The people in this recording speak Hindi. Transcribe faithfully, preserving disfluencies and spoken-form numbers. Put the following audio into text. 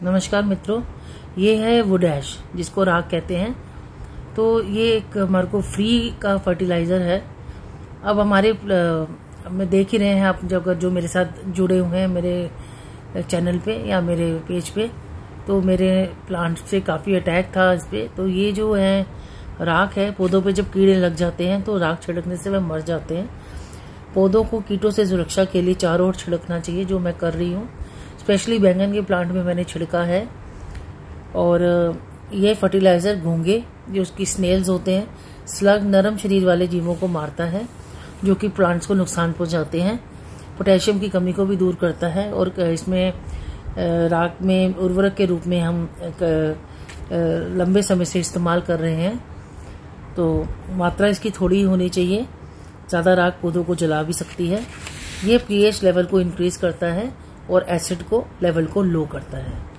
नमस्कार मित्रों, ये है वुड ऐश जिसको राख कहते हैं। तो ये एक हमारे को फ्री का फर्टिलाइज़र है। अब हमारे में देख ही रहे हैं आप, जब जो मेरे साथ जुड़े हुए हैं मेरे चैनल पे या मेरे पेज पे, तो मेरे प्लांट से काफ़ी अटैक था इस पर। तो ये जो है राख है, पौधों पे जब कीड़े लग जाते हैं तो राख छिड़कने से वह मर जाते हैं। पौधों को कीटों से सुरक्षा के लिए चारों ओर छिड़कना चाहिए, जो मैं कर रही हूँ। स्पेशली बैंगन के प्लांट में मैंने छिड़का है। और यह फर्टिलाइज़र घोंगे, जो उसकी स्नेल्स होते हैं, स्लग, नरम शरीर वाले जीवों को मारता है, जो कि प्लांट्स को नुकसान पहुंचाते हैं। पोटेशियम की कमी को भी दूर करता है। और इसमें राख में उर्वरक के रूप में हम लंबे समय से इस्तेमाल कर रहे हैं। तो मात्रा इसकी थोड़ी होनी चाहिए, ज़्यादा राख पौधों को जला भी सकती है। ये पीएच लेवल को इंक्रीज करता है और एसिड को लेवल को लो करता है।